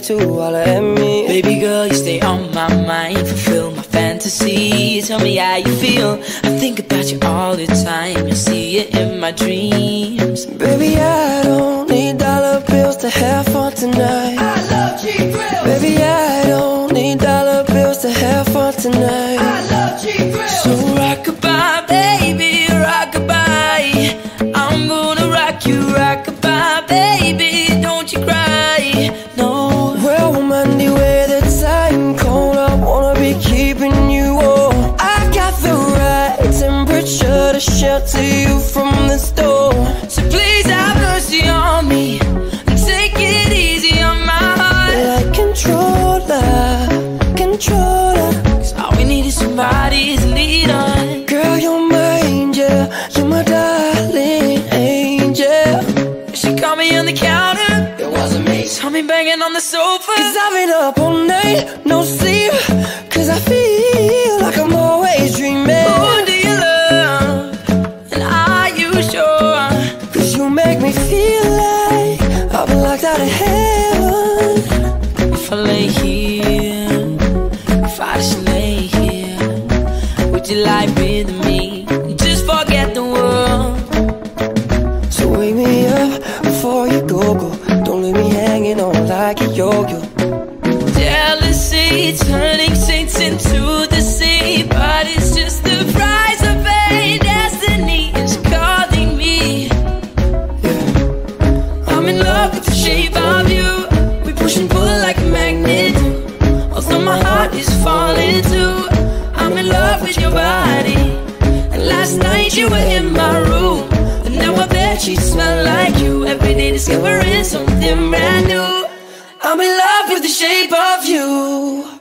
to holler at me. Baby girl, you stay on my mind, fulfill my fantasy. Tell me how you feel, I think about you all the time. I see you in my dreams. Baby, I don't need dollar bills to have fun tonight. I love cheap thrills. Baby, I don't need dollar bills to have fun tonight. I love cheap thrills. So rock-a-bye, baby, rock-a-bye. I'm gonna rock you, rock-a-bye, baby, don't you cry, no. Well, Monday, where the time cold, I wanna be keeping you warm. I got the right temperature to shelter you from the storm. So please have mercy on me and take it easy on my heart. Like controller, controller. 'Cause all we need is somebody's lead on. Girl, you're my angel, you're my darling angel. She caught me on the counter, it wasn't me. Saw me banging on the sofa, 'cause I've been up all night, no sleep. 'Cause I feel like I'm always dreaming. Who do you love, and are you sure? 'Cause you make me feel like I've been locked out of heaven. If I lay here, if I just lay here, would you lie with me? Just forget the world. So wake me up before you go. Don't leave me hanging on like a yo-yo. Jealousy turning saints into the sea, but it's just the price of pain. Destiny is calling me. Yeah. I'm in love with the shape of you. We push and pull like a magnet do. Although my heart is falling too, I'm in love with your body. And last night you were in my room, and now I bet she smell like you. Every day discovering something brand new. I'm in love with the shape of you.